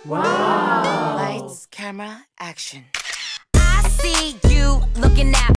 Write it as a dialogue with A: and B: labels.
A: Wow. Lights, camera, action. I see you looking at